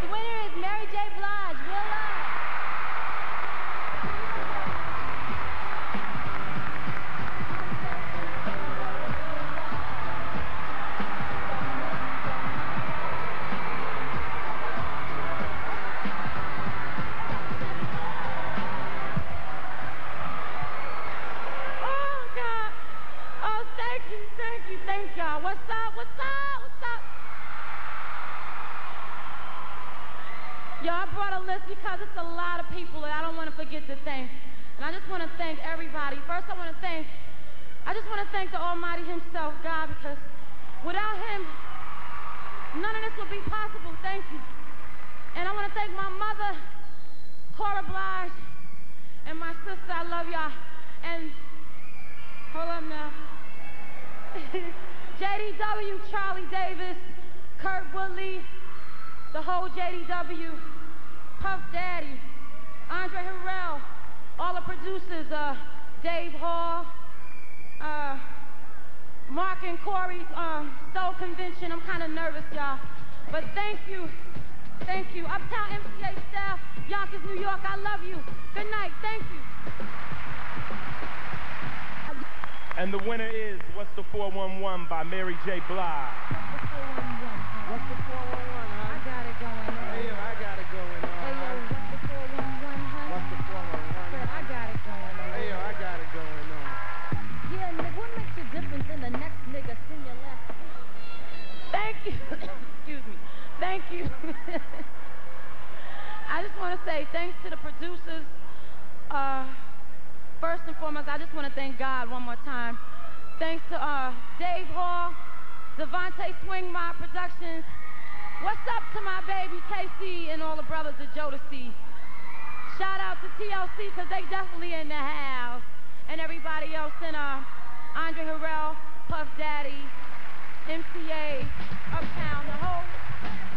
The winner is Mary J. Blige. Real love. Thank y'all. What's up? What's up? What's up? Yo, I brought a list because it's a lot of people that I don't want to forget to thank. And I just want to thank everybody. First, I just want to thank the Almighty himself, God, because without him, none of this would be possible. Thank you. And I want to thank my mother, Cora Blige, and my sister. I love y'all. And hold up now. JDW, Charlie Davis, Kurt Woodley, the whole JDW, Puff Daddy, Andre Harrell, all the producers, Dave Hall, Mark and Corey, Soul Convention. I'm kind of nervous, y'all. But thank you. Thank you. Uptown MCA staff, Yonkers, New York, I love you. Good night. Thank you. And the winner is What's the 411 by Mary J. Blige. What's the 411, huh? I got it going on. Hey, yo, I got it going on. Hey, yo, what's the 411, huh? What's the 411? Said, I got it going on. Hey, yo, I got it going on. Yeah, nigga, what makes a difference in the next nigga sing your last? Thank you. Excuse me. Thank you. I just want to say thanks to the producers. First and foremost, I just want to thank God one more time. Thanks to Dave Hall, Devontae Swing Mob Productions. What's up to my baby KC and all the brothers of Jodeci. Shout out to TLC because they definitely in the house. And everybody else in Andre Harrell, Puff Daddy, MCA, Uptown, the whole